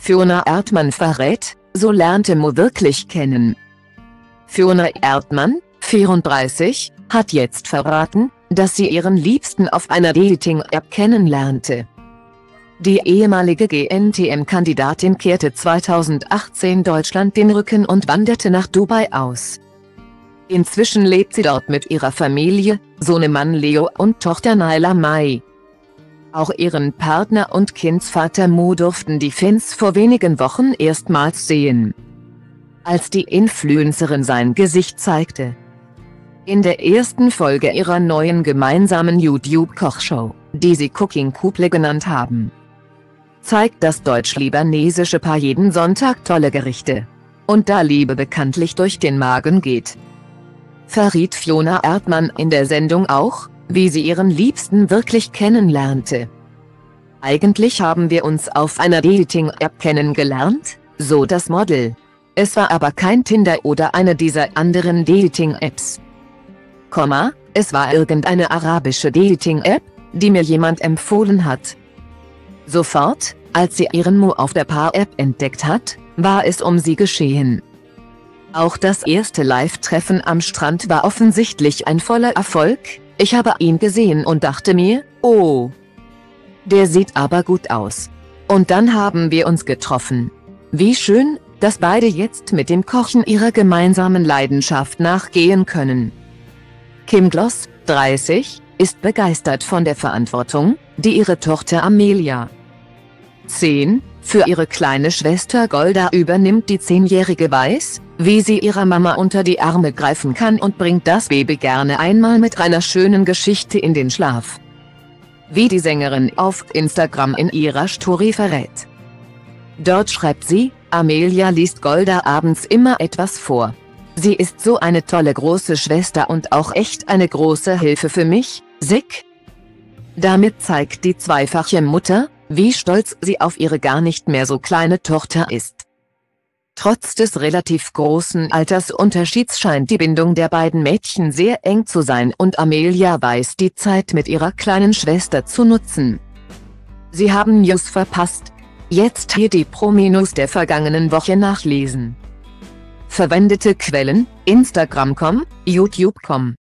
Fiona Erdmann verrät, so lernte Mo wirklich kennen. Fiona Erdmann, 34, hat jetzt verraten, dass sie ihren Liebsten auf einer Dating-App kennenlernte. Die ehemalige GNTM-Kandidatin kehrte 2018 Deutschland den Rücken und wanderte nach Dubai aus. Inzwischen lebt sie dort mit ihrer Familie, Sohnemann Leo und Tochter Naila Mai. Auch ihren Partner und Kindsvater Mo durften die Fans vor wenigen Wochen erstmals sehen, als die Influencerin sein Gesicht zeigte. In der ersten Folge ihrer neuen gemeinsamen YouTube-Kochshow, die sie Cooking Couple genannt haben, zeigt das deutsch-libanesische Paar jeden Sonntag tolle Gerichte. Und da Liebe bekanntlich durch den Magen geht, verriet Fiona Erdmann in der Sendung auch, wie sie ihren Liebsten wirklich kennenlernte. Eigentlich haben wir uns auf einer Dating-App kennengelernt, so das Model. Es war aber kein Tinder oder eine dieser anderen Dating-Apps. Es war irgendeine arabische Dating-App, die mir jemand empfohlen hat. Sofort, als sie ihren Mo auf der Paar-App entdeckt hat, war es um sie geschehen. Auch das erste Live-Treffen am Strand war offensichtlich ein voller Erfolg. Ich habe ihn gesehen und dachte mir, oh, der sieht aber gut aus. Und dann haben wir uns getroffen. Wie schön, dass beide jetzt mit dem Kochen ihrer gemeinsamen Leidenschaft nachgehen können. Kim Gloss, 30, ist begeistert von der Verantwortung, die ihre Tochter Amelia, 10, für ihre kleine Schwester Golda übernimmt. Die 10-Jährige weiß, wie sie ihrer Mama unter die Arme greifen kann und bringt das Baby gerne einmal mit einer schönen Geschichte in den Schlaf. Wie die Sängerin auf Instagram in ihrer Story verrät. Dort schreibt sie, Amelia liest Golda abends immer etwas vor. Sie ist so eine tolle große Schwester und auch echt eine große Hilfe für mich, Sick. Damit zeigt die zweifache Mutter, wie stolz sie auf ihre gar nicht mehr so kleine Tochter ist. Trotz des relativ großen Altersunterschieds scheint die Bindung der beiden Mädchen sehr eng zu sein und Amelia weiß die Zeit mit ihrer kleinen Schwester zu nutzen. Sie haben News verpasst? Jetzt hier die Promi-News der vergangenen Woche nachlesen. Verwendete Quellen: Instagram.com, YouTube.com